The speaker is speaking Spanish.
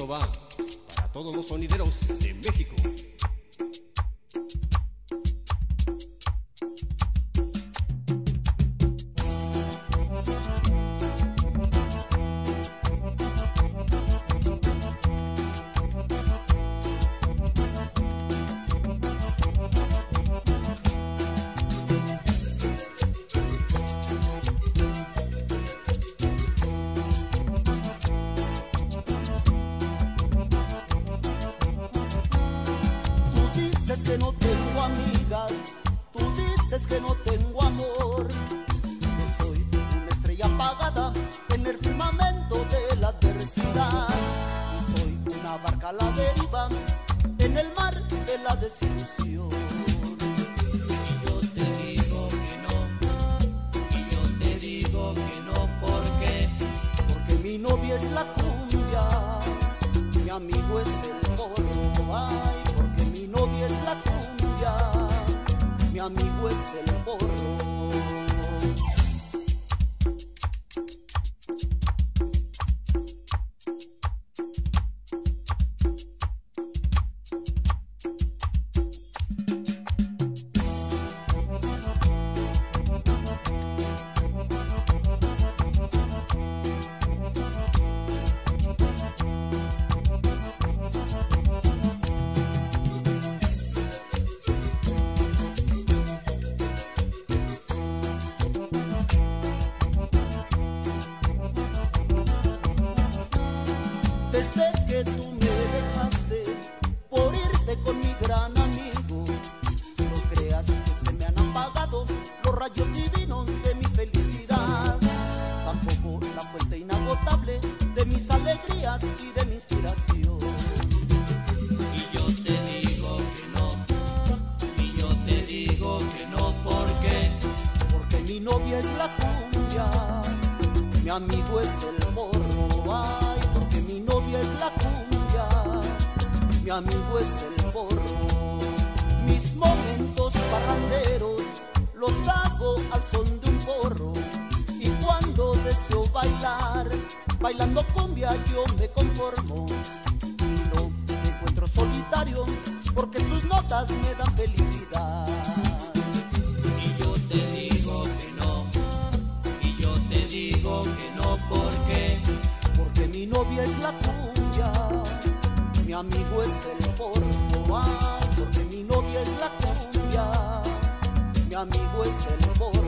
esto va para todos los sonideros de México. Dices que no tengo amigas, tú dices que no tengo amor, que soy una estrella apagada en el firmamento de la adversidad, y soy una barca a la deriva en el mar de la desilusión. Y yo te digo que no, y yo te digo que no, ¿por qué? Porque mi novia es la cumbia, mi amigo es el porro, ay, porque mi novia es la cumbia, mi amigo es el porro. Desde que tú me dejaste por irte con mi gran amigo, no creas que se me han apagado los rayos divinos de mi felicidad, tampoco la fuente inagotable de mis alegrías y de mi inspiración. Y yo te digo que no, y yo te digo que no, ¿por qué? Porque mi novia es la cumbia, mi amigo es el porro, ay, porque mi novia es la cumbia, mi amigo es el porro. Mis momentos parranderos los hago al son de un porro, y cuando deseo bailar, bailando cumbia yo me conformo, y no me encuentro solitario porque sus notas me dan felicidad. Y yo te digo que no, y yo te digo que no, ¿por qué? Porque mi novia es la cumbia, mi amigo es el porro, ay, porque mi novia es la cumbia, mi amigo es el porro.